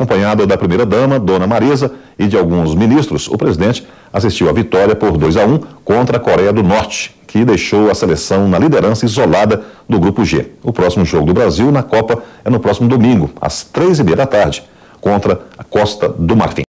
Acompanhado da primeira-dama, Dona Marisa, e de alguns ministros, o presidente assistiu à vitória por 2-1 contra a Coreia do Norte, que deixou a seleção na liderança isolada do Grupo G. O próximo jogo do Brasil na Copa é no próximo domingo, às 15h30, contra a Costa do Marfim.